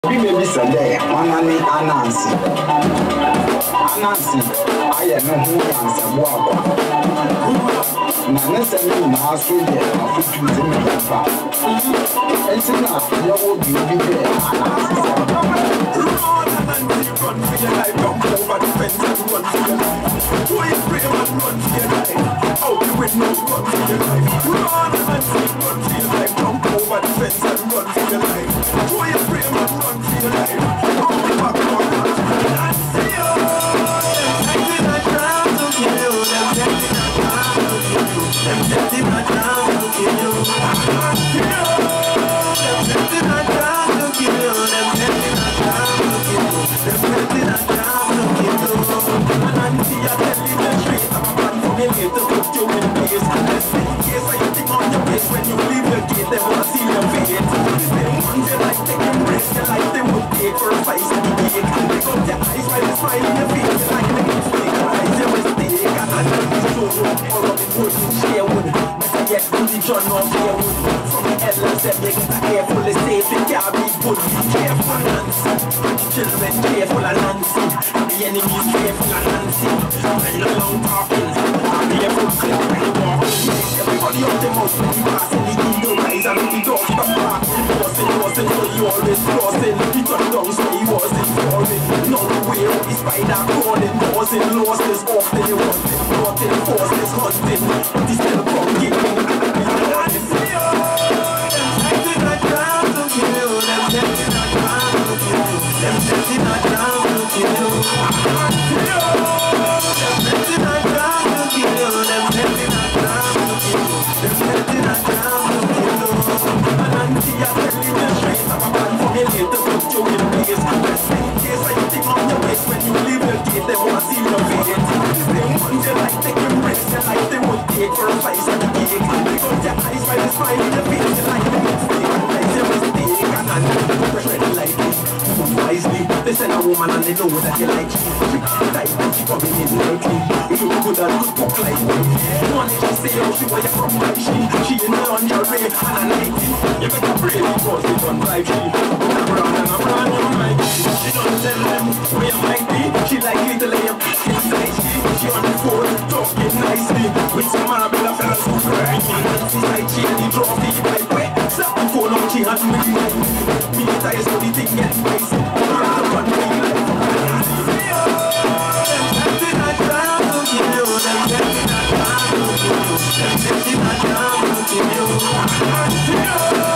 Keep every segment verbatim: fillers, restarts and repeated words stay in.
Be maybe Sunday, Manani Anansi. Anansi, I am no who answer Waka. Nana send me now, so yeah, I'll put you in the car. And so now, you will be there. Run for your life, jump over the fence and run for your life. Who is brave and run for your life? Out the window, run for your life. Run and see, run for your life, jump over the fence and run for your life. Who is brave and run for your life? Out the back door, run for your life. And see you. Them taking a time to kill you. Them taking a time to kill you. Them taking a time to kill you. And see you. Them taking a time to kill you. Them taking a time to kill you. Them taking a time to kill you. And auntie, I tell you the truth. I'm a man from here to put you in place. Just in case I think on your face when you leave the gate, they wanna see your face. Them ones you like taking risks, you like them would take for a face and the cake. They got your eyes while you smile in your face, you like the mistake. Eyes your mistake, and I know you so wrong. All of the wood in Sherwood, better yet do the John of Sherwood. From the headlands, them you get careful, they safe, they can't be good. Careful, Nancy. Children, careful, Nancy. The enemy's careful, Nancy. When you're long talking, be a foot clip when you walk. Everybody up them out when you pass in the window rise and the dog stop barking. Crossing, crossing, so you always crossing. He turned down so he wasn't falling. Now the way of the spider crawling. Causing losses often you want it. Nothing forces hunting. But he still come giving. And it's you. Them taking a time to kill you. Them taking a time to kill you. Them taking a time to kill you. And it's you. Them taking a time to kill you. Them taking a time to kill you. Them taking a time to kill you. And auntie, I tell you the truth. I'm a man from here to put you in place. Just in case I think on your waist when you leave the gate, they wanna see your face. Them ones you like taking risks, you like they would take for a face and the cake. They got your eyes while you smile in your face, you like the mistake. Eyes your mistake, and I know you tread lightly. Move wisely. They send a woman and they know that you like she quick, tight, and she coming in lightly. You look good and good cook like me. Money she say, oh, she where you from, like she. She in the lingerie and I like it. You better brave because they don't like she. But I'm brown and I'm brown, you like she. She don't tell them where you might be. She like little lamb, inside she. She on the phone, talking nicely. With some marble of fellas who crying. She's like she and he drop the pipe wet. Slap the phone on, she had me like me. Me and I so the thing gets spicy. Run the one way like from the sea. Them taking a time to kill you. Them taking a time to kill you. Them taking a time to kill you. And see you.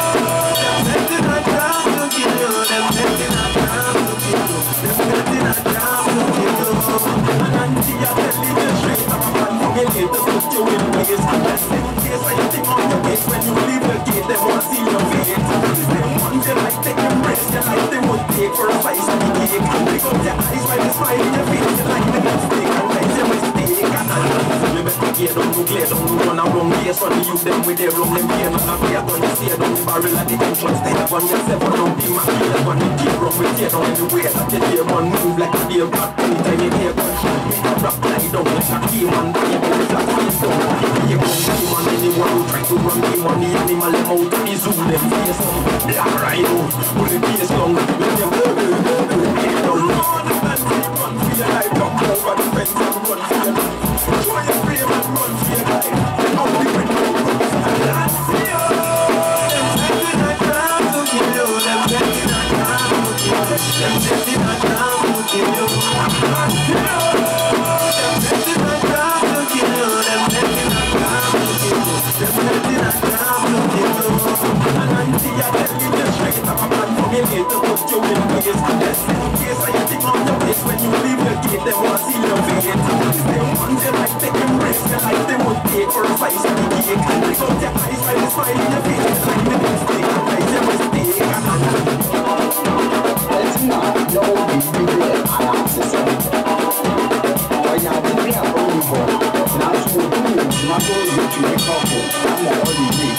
Them taking a time to kill you. Them taking a time to kill you. Them taking a time to kill you. And auntie, I tell you the truth. I'm a man from here to put you in place. Just in case I think on your waist when you leave the gate, they wanna see your face. Them ones you like taking risks, you like they would take for a face and the cake. They got your eyes while you smile in your face, you like the mistake. And eyes your mistake, and I know you better get down, no glare down, no run around here. So the youth them with their rum, them here, none of fear down, you stay down the barrel at the entrance. Stay up on yourself, on down the man, you have one, you keep rum, we tear down anywhere. That you hear one move like a deer black, anytime you hear gunshot, make a rap lie down like a key man, but you go flat face down. You come key man, anyone who try to run game on the animal, them out to the zoo, them face down. Black rhino, pull the face long, let them go, go, go, go, get down. Run and run for your life, jump over the fence and run for your life. Show your brave and run for your life. Out the window, run for your life. See you. Them taking a time to kill you. Them taking a time to kill you. Them taking a time to kill you. And see you. Them taking a time to kill you. Them taking a time to kill you. Them taking a time to kill you. And auntie, I tell you the truth. I'm a man from here to put you in place. Just in case I think on your face when you leave the gate, they wanna see your face. Them ones you like taking risks, you like they would take for a face and the cake. They got your eyes while you smile in your face, you like the mistake. Eyes your mistake, and I know. Let's not know the video analysis. When you're doing a phone call, now you do it, not going to make up for. I'm all you need.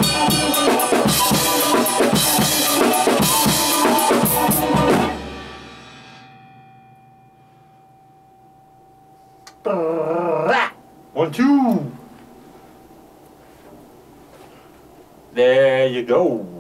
One, two. There you go.